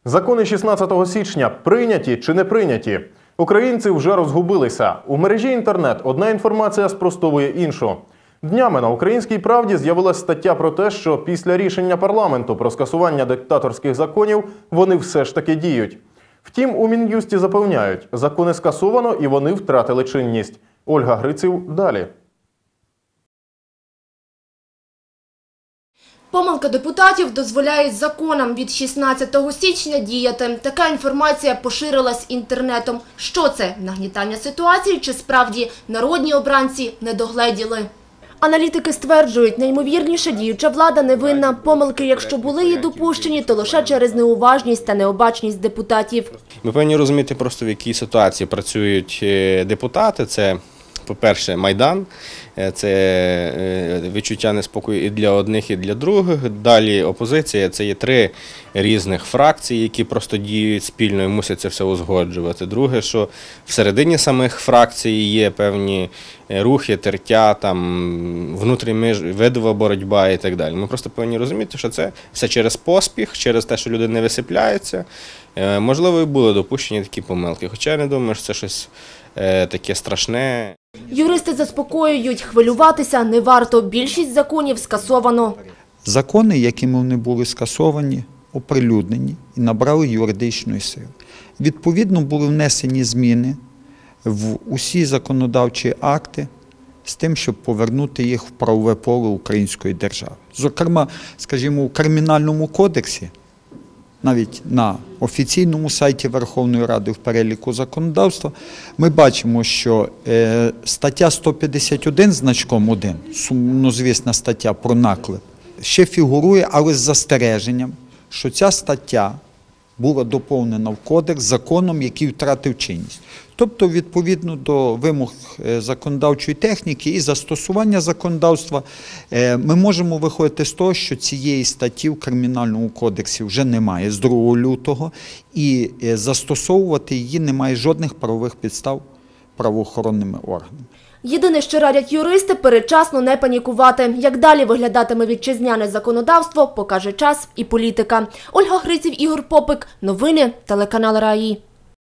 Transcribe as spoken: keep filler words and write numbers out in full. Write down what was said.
Закони шістнадцятого січня прийняті чи не прийняті? Українці вже розгубилися. У мережі інтернет одна інформація спростовує іншу. Днями на «Українській правді» з'явилась стаття про те, що після рішення парламенту про скасування диктаторських законів вони все ж таки діють. Втім, у Мін'юсті запевняють, закони скасовано і вони втратили чинність. Ольга Гриців далі. Помилка депутатів дозволяють законам від шістнадцятого січня діяти. Така інформація поширилась інтернетом. Що це? Нагнітання ситуації чи справді народні обранці не догледіли? Аналітики стверджують, найімовірніше діюча влада невинна. Помилки, якщо були і допущені, то лише через неуважність та необачність депутатів. Ми повинні розуміти просто, в якій ситуації працюють депутати. Це, по-перше, Майдан, це відчуття неспокою і для одних, і для других. Далі опозиція – це є три різних фракції, які просто діють спільно і мусять це все узгоджувати. Друге, що всередині самих фракцій є певні рухи, тертя, там, внутрішньовидова боротьба і так далі. Ми просто повинні розуміти, що це все через поспіх, через те, що люди не висипляються. Можливо, і були допущені такі помилки, хоча я не думаю, що це щось таке страшне. Юристи заспокоюють, хвилюватися не варто. Більшість законів скасовано. Закони, якими вони були скасовані, оприлюднені і набрали юридичної сили. Відповідно, були внесені зміни в усі законодавчі акти з тим, щоб повернути їх в правове поле української держави. Зокрема, скажімо, у Кримінальному кодексі, навіть на офіційному сайті Верховної Ради в переліку законодавства, ми бачимо, що е, стаття сто п'ятдесят один значком один, сумнозвісна стаття про наклеп, ще фігурує, але з застереженням, що ця стаття була доповнена в кодекс законом, який втратив чинність. Тобто, відповідно до вимог законодавчої техніки і застосування законодавства, ми можемо виходити з того, що цієї статті в Кримінальному кодексі вже немає з другого лютого, і застосовувати її немає жодних правових підстав правоохоронними органами. Єдине, що радять юристи – передчасно не панікувати. Як далі виглядатиме вітчизняне законодавство, покаже час і політика. Ольга Гриців, Ігор Попик. Новини телеканал РАІ.